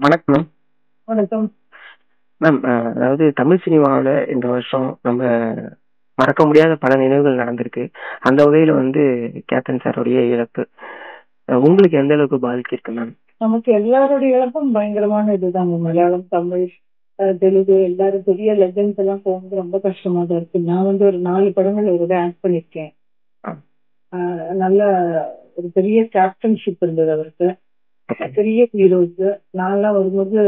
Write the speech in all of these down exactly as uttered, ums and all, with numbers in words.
வணக்கம். வணக்கம். மேம் அ அதாவது தமிழ் சினிமாவுல இந்த வருஷம் நம்ம மறக்க முடியாத பல நினைவுகள் நடந்திருக்கு. அந்த வகையில வந்து கேப்டன் சாருடைய இழப்பு அ உங்களுக்கு எந்த அளவுக்கு பாதிச்சிருக்கு மேம்? நமக்கு எல்லாருடைய இழப்பும் பயங்கரமான இதுதாங்க. மலையாளம், தமிழ், அ தெலுங்கு எல்லாரும் பெரிய லெஜண்ட்ஸ் எல்லாம் போகும்போது ரொம்ப கஷ்டமா தான் இருக்கு. நான் வந்து ஒரு நாலு படங்கள் அவரோட ஆக்ட் பண்ணியிருக்கேன். ஆ. அ நல்ல ஒரு பெரிய கேப்டன்ஷிப் இருந்தது அவருக்கு. ஓகே. பெரிய ஹீரோஸ். நான்லாம் வரும்போது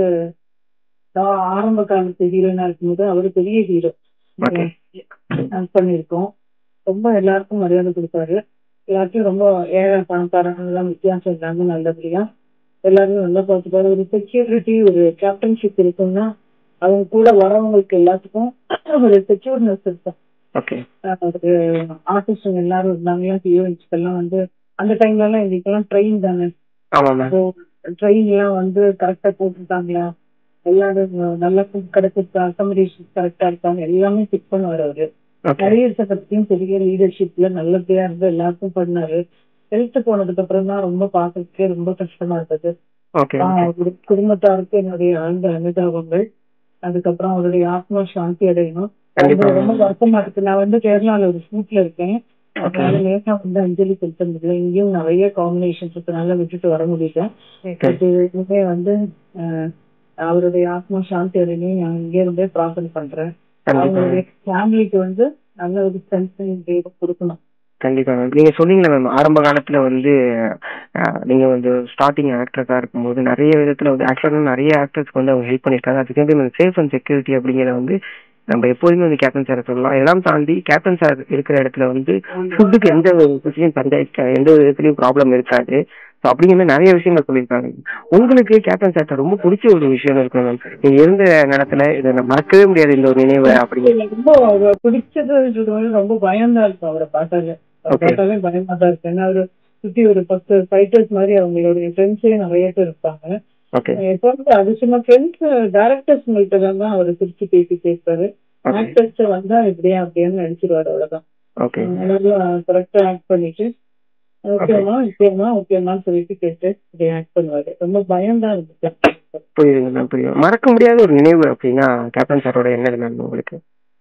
நான் ஆரம்ப காலத்து ஹீரோயினா இருக்கும்போது அவரு பெரிய ஹீரோ. ஓகே. ஆக்ட் பண்ணியிருக்கோம். ரொம்ப எல்லாருக்கும் மரியாதை கொடுப்பாரு. எல்லாத்தையும் ரொம்ப ஏழை பணக்காரங்க எல்லாம் வித்தியாசம் இல்லாம நல்லபடியா எல்லாருமே நல்லா பார்த்துப்பாரு. ஒரு செக்யூரிட்டி ஒரு கேப்டன்ஷிப் இருக்குன்னா அவங்க கூட வரவங்களுக்கு எல்லாத்துக்கும் ஒரு செக்யூர்னஸ் இருக்கும். ஓகே. ஒரு ஆர்டிஸ்ட் எல்லாரும் இருந்தாங்க, ஹீரோயின்ஸ்க்கு எல்லாம் வந்து அந்த டைம்ல எல்லாம் எங்களுக்கெல்லாம் ட்ரெயின் தானே. ஆமா மேம். ட்ரெயின் எல்லாம் வந்து கரெக்டா போட்டுருக்காங்களா, எல்லாரும் நல்ல ஃபுட் கிடைச்சிருக்கா, அக்கமடேஷன் கரெக்டா இருக்காங்க, எல்லாமே செக் பண்ணுவாரு அவரு. ஓகே. நிறைய சட்டத்தையும் பெரிய லீடர்ஷிப்ல நல்லபடியா இருந்து எல்லாருக்கும் பண்ணாரு. ஹெல்த் போனதுக்கு அப்புறம் தான் ரொம்ப பார்க்கறதுக்கே ரொம்ப கஷ்டமா இருந்தது. ஓகே. Ah okay. அவருடைய குடும்பத்தாருக்கு என்னுடைய ஆழ்ந்த அனுதாபங்கள். அதுக்கப்புறம் அவருடைய ஆத்மா சாந்தி அடையணும். ரொம்ப கண்டிப்பா ரொம்ப மேம். வருத்தமா இருக்கு. நான் வந்து கேரளால ஒரு ஷூட்ல இருக்கேன். ஓகே. அதனால லேசா வந்து அஞ்சலி செலுத்த முடியல. இங்கேயும் நிறைய காம்பினேஷன் இருக்கனால விட்டுட்டு வர முடியல. ஓகே. பட் இதுவுமே வந்து அஹ் அவருடைய ஆத்மா சாந்தி அடையணும் நான் இங்கே இருந்தே பிரார்த்தனை பண்றேன். கண்டிப்பா அவங்களுடைய மேம். ஃபேமிலிக்கு வந்து நல்ல ஒரு ஸ்ட்ரென்த் கொடுக்கணும். கண்டிப்பா மேம். நீங்க சொன்னீங்கல்ல மேம், ஆரம்ப காலத்துல வந்து அ நீங்க வந்து ஸ்டார்ட்டிங் ஆக்டரஸா இருக்கும்போது நெறைய விதத்துல வந்து ஆக்சுவலா நெறைய ஆக்டர்ஸ்க்கு வந்து அவங்க ஹெல்ப் பண்ணியிருக்காங்க. அதுக்கு வந்து சேஃப் அண்ட் செக்யூரிட்டி அப்படிங்கிறத வந்து நம்ம எப்போதுமே வந்து கேப்டன் சார சொல்லலாம். இதெல்லாம் தாண்டி கேப்டன் சார் இருக்கிற இடத்துல வந்து ஃபுட்டுக்கு எந்த ஒரு விஷயம் பஞ்சாயத்து எந்த ஒரு விதத்துலயும் ப்ராப்ளம் இருக்காது. ஸோ அப்படிங்கிற மாதிரி நிறைய விஷயங்கள் சொல்லியிருக்காங்க. உங்களுக்கு கேப்டன் சார்ட்ட ரொம்ப பிடிச்ச ஒரு விஷயம் இருக்கும் மேம். நீங்க இருந்த நேரத்துல இதை நான் மறக்கவே முடியாது இந்த ஒரு நினைவை அப்படிங்கிற. ரொம்ப அவரை பிடிச்சது வந்து ரொம்ப பயம்தான் இருக்கும் அவரை பார்த்தாலே. அவரை ஓகே. பார்த்தாலே பயமா தான் இருக்கு. ஏன்னா அவரு சுத்தி ஒரு பத்து ஃபைட்டர்ஸ் மாதிரி அவங்களுடைய ஃப்ரெண்ட்ஸே நிறைய பேர் இருப்பாங்க. ஓகே. எப்பவுமே அது சும்மா ஃப்ரெண்ட்ஸ் டைரக்டர்ஸ் கிட்ட தான் அவர் சிரிச்சு பேசி பேசுவாரு. ஓகே. ஆக்டர்ஸ் வந்தா இப்படியே அப்படின்னு நடிச்சிருவாரு. அவ்வளவுதான். ஓகே. நல்லா கரெக்டா ஆக்ட் பண்ணிட்டு ஓகே. ஓகேம்மா ஓகேம்மா ஓகேம்மான்னு சொல்லிட்டு கேட்டு இப்படி ஆக்ட் பண்ணுவாரு. ரொம்ப பயம்தான் இருந்துச்சு. புரியுதுங்க மேம், புரியுது. மறக்க முடியாத ஒரு நினைவு அப்படின்னா கேப்டன் சாரோட என்னது மேம் உங்களுக்கு?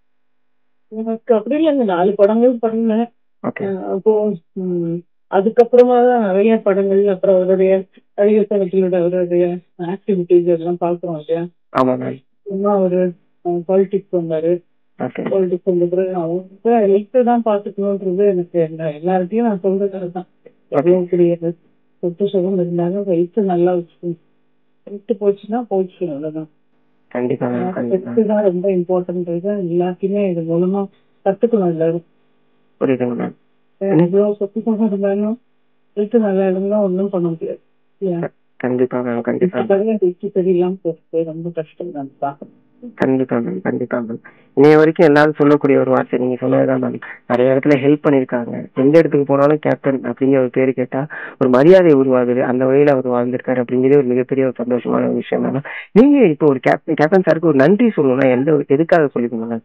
எனக்கு அப்படி இல்லைங்க, நாலு படங்கள் பண்ணேன். ஓகே. அஹ் அப்போ ம், அதுக்கப்புறமா தான் நிறைய படங்கள் அப்புறம் அவருடைய அழகிய சகத்திலோட அவருடைய ஆக்டிவிட்டிஸ் எல்லாம் பார்க்குறோம் இல்லையா. ஆமா மேம். சும்மா அவரு பாலிடிக்ஸ் வந்தாரு. ஓகே. பாலிடிக்ஸ் வந்த பிறகு அவங்க ஹெல்த் தான் பார்த்துக்கணுன்றது எனக்கு என்ன எல்லார்ட்டையும் நான் சொல்றது தான். ஓகே. எவ்வளவு பெரிய சொத்து சுகம் இருந்தாலும் ஹெல்த் நல்லா வச்சு ஹெல்த் போச்சுன்னா போச்சு அவ்வளவுதான். கண்டிப்பா மேம், கண்டிப்பா. ஹெல்த் தான் ரொம்ப இம்பார்ட்டன்ட். எல்லாத்தையுமே இது மூலமா கத்துக்கணும் எல்லாரும். புரியுதுங்க மேம். எவ்வளவு சொத்து சுகம் இருந்தாலும் ஹெல்த் நல்லா இருந்தா ஒன்றும் பண்ண முடியாது இல்லையா. கண்டிப்பா மேம், கண்டிப்பா மேம். ஹெல்த் சரியில்லாம போறது ரொம்ப கஷ்டம் தான் பார்க்கணும். கண்டிப்பா மேம், கண்டிப்பா மேம். இன்னைய வரைக்கும் எல்லாரும் சொல்லக்கூடிய ஒரு வார்த்தை நீங்க சொன்னதுதான் மேம். நிறைய இடத்துல ஹெல்ப் பண்ணிருக்காங்க. எந்த இடத்துக்கு போனாலும் கேப்டன் அப்படிங்கிற ஒரு பேரு கேட்டா ஒரு மரியாதை உருவாகுது. அந்த வகையில அவர் வாழ்ந்திருக்காரு அப்படிங்கிறது ஒரு மிகப்பெரிய ஒரு சந்தோஷமான ஒரு விஷயம் தான். நீங்க இப்போ ஒரு கேப்டன் கேப்டன் சாருக்கு ஒரு நன்றி சொல்லணும்னா எந்த ஒரு- எதுக்காக சொல்லிக்கோங்க மேம்?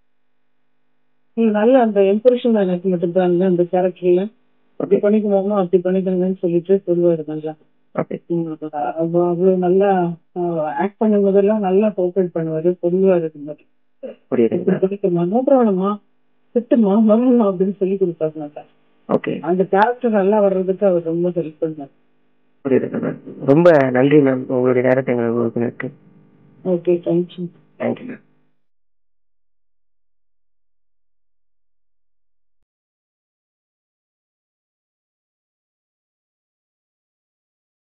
நீங்க நல்ல அந்த இம்ப்ரெஷன் எனக்கு மட்டும்தான் அந்த கேரக்டர்ல அப்படி பண்ணிக்கணுமோ அப்படி பண்ணிக்கணுங்கன்னு சொல்லிட்டு சொல்லுவாரு நல்லா. ஓகே. உம் அவ- அவரு நல்லா ஆக்ட் பண்ணும் போதெல்லாம் நல்லா கோஆப்ரேட் பண்ணுவாரு, சொல்லுவாரு இந்த மாதிரி புரியுதுங்க இப்படி மேம். பண்ணிக்கணுமா, நோக்கணுமா, திட்டுமா, மரணமா அப்படின்னு சொல்லி கொடுப்பாரு நல்லா. ஓகே. அந்த கேரக்டர் நல்லா வர்றதுக்கு அவர் ரொம்ப ஹெல்ப் பண்ணார். புரியுதுங்க மேம். ரொம்ப நன்றி மேம், உங்களுடைய நேரத்தை எங்களுக்கு கொடுத்ததற்கு. Okay, thank you. Thank you ma'am.